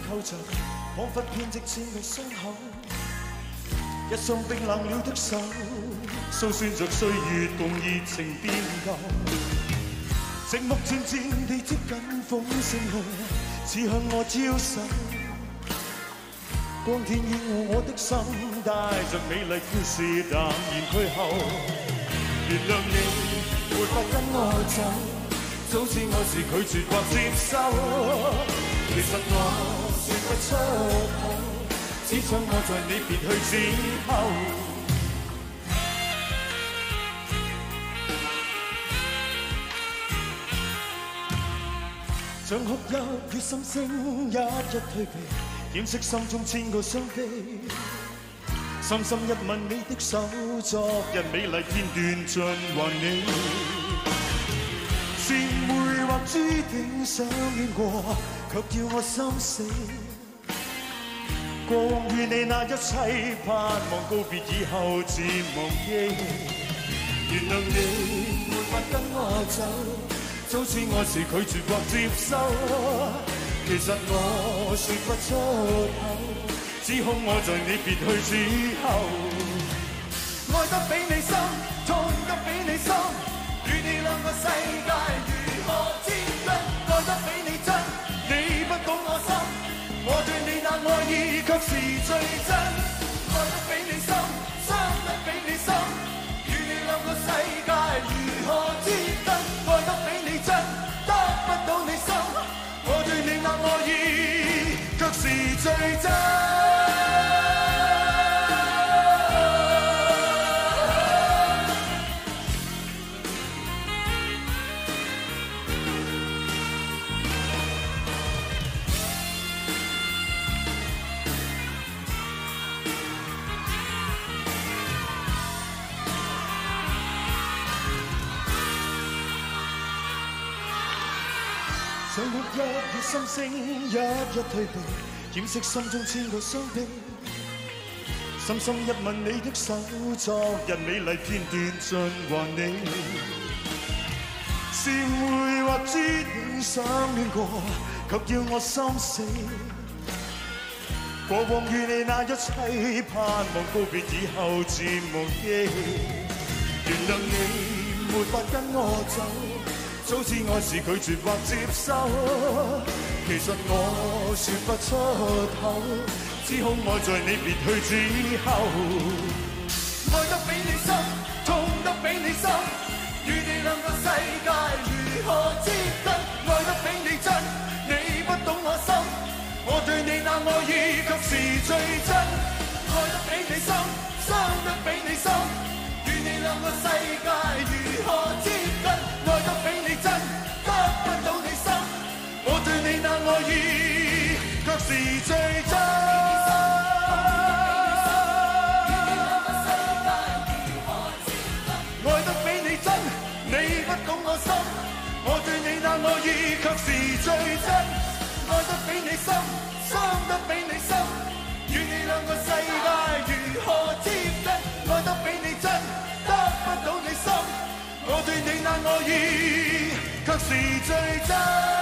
扣着，彷彿編織千個傷口。一雙冰冷了的手，訴說着歲月共熱情變舊。寂寞漸漸地接近風聲裏，似向我招手。光天與我的心，帶着美麗故事淡然退後。原諒你沒法跟我走，早知我是拒絕或接受。其實我說不出口，只想我在你別去之後。像哭泣與心聲一一退避，掩飾心中千個傷悲。深深一吻你的手，昨日美麗片段盡還你。是會或注定相戀過，卻叫我心死。過往與你那一切，盼望告別以後漸忘記。原諒你沒法跟我走，早知我是拒絕或接受。其實我說不出口，只恐我在你別去之後。愛得比你深，痛得比你深，與你兩個世界如何接近？愛得比你真，你不懂我心，我對你那愛意卻是最真。愛得比你深，傷得比你深，與你兩個世界如何接近？愛得比你真，得不到你心，我對你那愛意卻是最真。想哭泣與心聲一一退避，掩飾心中千個傷悲。深深一吻你的手，昨日美麗片段盡還你。是會或注定相戀過，卻叫我心死。過往與你那一切，盼望告別以後漸忘記。原諒你沒法跟我走，早知我是拒絕或接受。其實我說不出口，只恐愛在你別去之後。愛得比你深，痛得比你深，與你兩個世界如何接近？愛得比你真，你不懂我心，我對你那愛意卻是最真。愛得比你深，傷得比你深，與你兩個世界如何接近？愛得比你真，得不到你心，我對你那愛意卻是最真。愛得比你真，你不懂我心，我對你那愛意卻是最真。愛得比你深，傷得比你深，與你兩個世界如何接近？愛得比你真，得不到你心，我對你那愛意卻是最真。